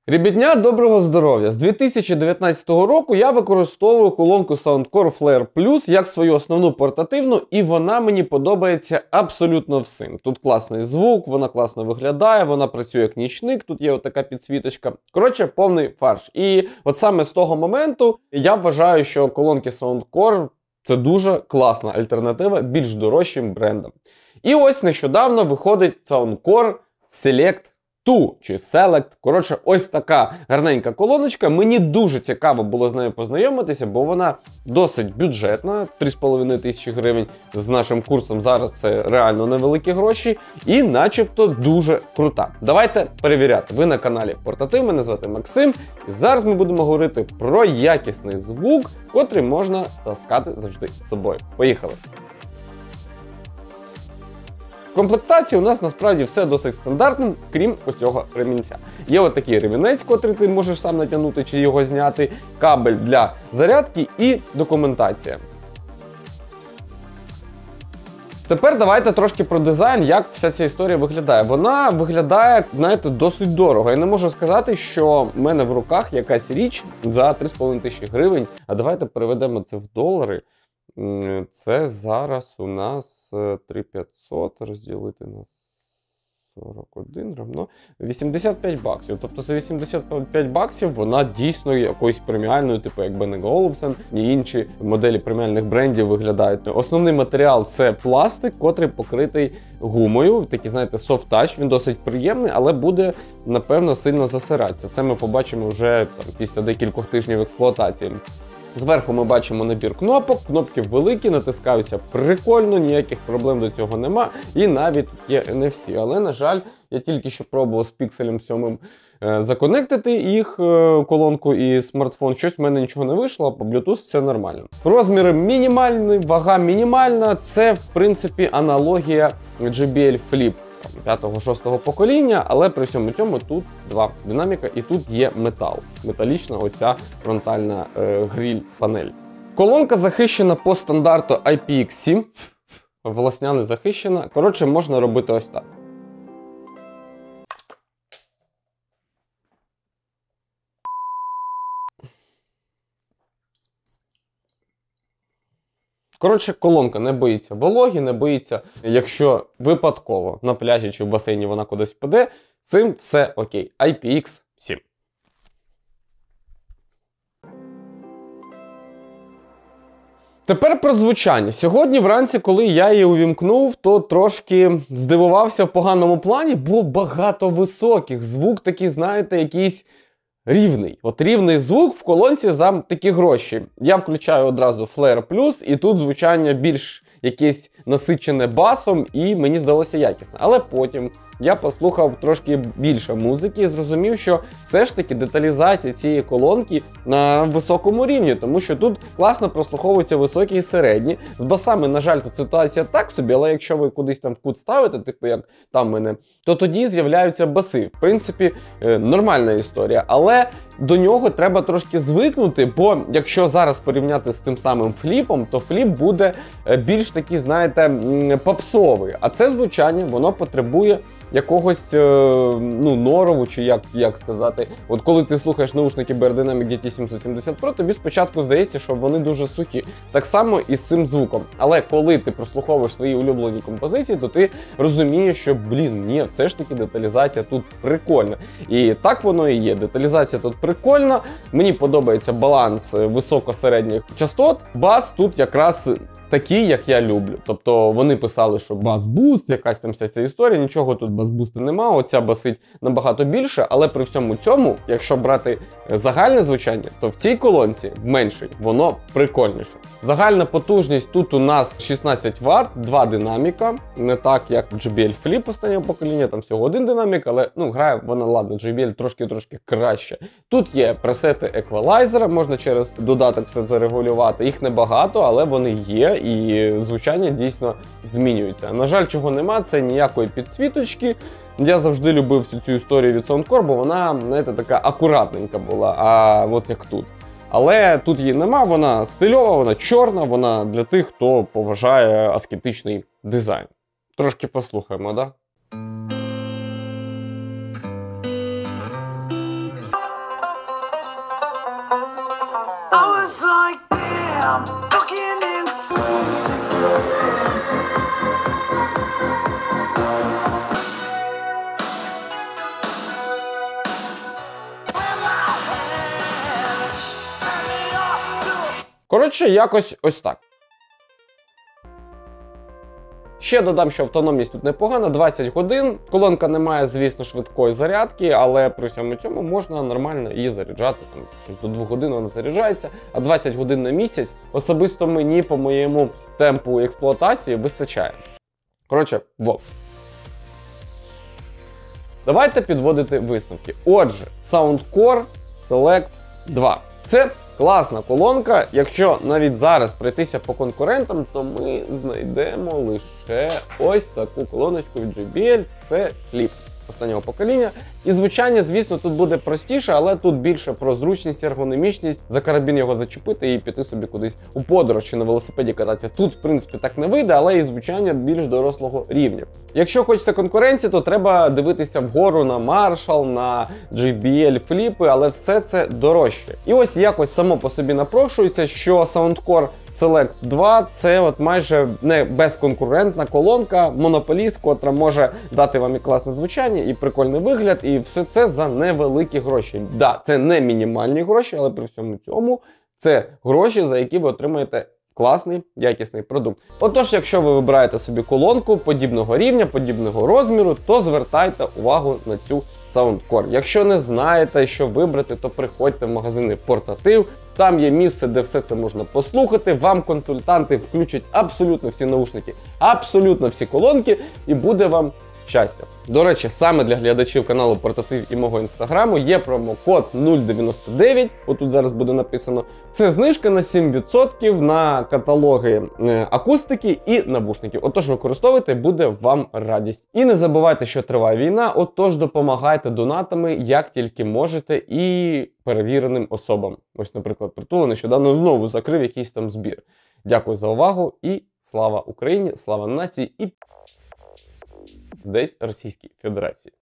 Ребятня, доброго здоров'я! З 2019 року я використовую колонку Soundcore Flare Plus як свою основну портативну, і вона мені подобається абсолютно всім. Тут класний звук, вона класно виглядає, вона працює як нічник, тут є отака підсвіточка. Коротше, повний фарш. І от саме з того моменту я вважаю, що колонки Soundcore – це дуже класна альтернатива більш дорожчим брендам. І ось нещодавно виходить Soundcore Select 2 чи Select. Коротше, ось така гарненька колоночка. Мені дуже цікаво було з нею познайомитися, бо вона досить бюджетна, 3500 гривень. З нашим курсом зараз це реально невеликі гроші і начебто дуже крута. Давайте перевіряти. Ви на каналі Портатив, мене звати Максим. І зараз ми будемо говорити про якісний звук, котрий можна таскати завжди з собою. Поїхали! В комплектації у нас насправді все досить стандартним, крім ось цього ремінця. Є отакий ремінець, котрий ти можеш сам натягнути чи його зняти, кабель для зарядки і документація. Тепер давайте трошки про дизайн, як вся ця історія виглядає. Вона виглядає, знаєте, досить дорого. Я не можу сказати, що в мене в руках якась річ за 3500 гривень. А давайте переведемо це в долари. Це зараз у нас 3500 розділити на 41 равно 85 баксів. Тобто за 85 баксів вона дійсно якоюсь преміальною, типу як Bang & Olufsen і інші моделі преміальних брендів виглядають. Основний матеріал – це пластик, котрий покритий гумою. Такий, знаєте, soft touch. Він досить приємний, але буде, напевно, сильно засиратися. Це ми побачимо вже після декількох тижнів експлуатації. Зверху ми бачимо набір кнопок, кнопки великі, натискаються прикольно, ніяких проблем до цього нема. І навіть є NFC. Але, на жаль, я тільки що пробував з Pixel 7 законектити їх, колонку і смартфон. Щось в мене нічого не вийшло, а по Bluetooth все нормально. Розміри мінімальні, вага мінімальна. Це, в принципі, аналогія JBL Flip 5-6 покоління, але при всьому цьому тут два динаміка і тут є метал. Металічна оця фронтальна гриль-панель. Колонка захищена по стандарту IPX7. Волосня не захищена. Коротше, можна робити ось так. Коротше, колонка не боїться вологі, не боїться, якщо випадково на пляжі чи в басейні вона кудись впаде, цим все окей. IPX7. Тепер про звучання. Сьогодні вранці, коли я її увімкнув, то трошки здивувався в поганому плані, бо багато високих. Звук такий, знаєте, якийсь рівний. От рівний звук в колонці за такі гроші. Я включаю одразу Flare Plus, і тут звучання більш якесь насичене басом, і мені здалося якісне. Але потім я послухав трошки більше музики і зрозумів, що все ж таки деталізація цієї колонки на високому рівні, тому що тут класно прослуховуються високі і середні. З басами, на жаль, тут ситуація так собі, але якщо ви кудись там в кут ставите, типу як там мене, то тоді з'являються баси. В принципі, нормальна історія, але до нього треба трошки звикнути, бо якщо зараз порівняти з тим самим фліпом, то фліп буде більш такий, знаєте, попсовий. А це звучання, воно потребує якогось, норову, чи як сказати. От коли ти слухаєш наушники Beyerdynamic GT770 Pro, тобі спочатку здається, що вони дуже сухі. Так само і з цим звуком. Але коли ти прослуховуєш свої улюблені композиції, то ти розумієш, що, ні, все ж таки деталізація тут прикольна. І так воно і є. Деталізація тут прикольна. Мені подобається баланс високо-середніх частот. Бас тут якраз такий, як я люблю. Тобто вони писали, що бас-буст, якась там вся ця історія, нічого тут бас-бусту нема, оця басить набагато більше, але при всьому цьому, якщо брати загальне звучання, то в цій колонці менше, воно прикольніше. Загальна потужність тут у нас 16 Вт, 2 динаміка, не так як JBL Flip останнього покоління, там всього один динамік, але грає вона, ладно, JBL трошки краще. Тут є пресети еквалайзера, можна через додаток все зарегулювати, їх небагато, але вони є. І звучання дійсно змінюється. На жаль, чого нема, це ніякої підсвіточки. Я завжди любив всю цю історію від Soundcore, бо вона, знаєте, така акуратненька була, а от як тут. Але тут її нема, вона стильова, вона чорна, вона для тих, хто поважає аскетичний дизайн. Трошки послухаємо, да? I'm fucking in Susie again. When my hands send me off to Коротше, якось ось так. Ще додам, що автономність тут непогана, 20 годин. Колонка не має, звісно, швидкої зарядки, але при всьому цьому можна нормально її заряджати. Там, щось до 2 годин вона заряджається, а 20 годин на місяць особисто мені по моєму темпу експлуатації вистачає. Коротше, вот. Давайте підводити висновки. Отже, Soundcore Select 2. Це класна колонка. Якщо навіть зараз пройтися по конкурентам, то ми знайдемо лише ось таку колоночку від JBL. Це Flip останнього покоління. І звучання, звісно, тут буде простіше, але тут більше про зручність, ергономічність, за карабін його зачепити і піти собі кудись у подорож чи на велосипеді кататися. Тут, в принципі, так не вийде, але і звучання більш дорослого рівня. Якщо хочеться конкуренції, то треба дивитися вгору на Marshall, на JBL Flip, але все це дорожче. І ось якось само по собі напрошується, що Soundcore Select 2 це от майже не безконкурентна колонка, монополіст, котра може дати вам і класне звучання, і прикольний вигляд, і все це за невеликі гроші. Да, це не мінімальні гроші, але при всьому цьому це гроші, за які ви отримаєте класний, якісний продукт. Отож, якщо ви вибираєте собі колонку подібного рівня, подібного розміру, то звертайте увагу на цю Soundcore. Якщо не знаєте, що вибрати, то приходьте в магазини Портатив. Там є місце, де все це можна послухати. Вам консультанти включать абсолютно всі наушники, абсолютно всі колонки, і буде вам щастя. До речі, саме для глядачів каналу Портатив і мого інстаграму є промокод 099, отут зараз буде написано. Це знижка на 7% на каталоги акустики і навушників. Отож, використовуйте, буде вам радість. І не забувайте, що триває війна, отож допомагайте донатами, як тільки можете, і перевіреним особам. Ось, наприклад, Притула нещодавно знову закрив якийсь там збір. Дякую за увагу і слава Україні, слава нації і десь Російській Федерації.